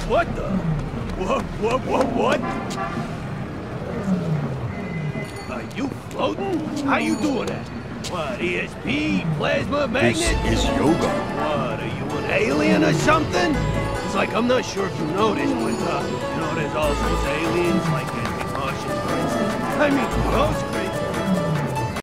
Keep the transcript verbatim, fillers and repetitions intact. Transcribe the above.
What the? What, what, what, what? Are you floating? How you doing that? What, E S P, plasma, magnet? This is yoga. What, are you an alien or something? It's like, I'm not sure if you noticed, but, uh, you know, there's all sorts of aliens, like uh, Martians, for instance. I mean, those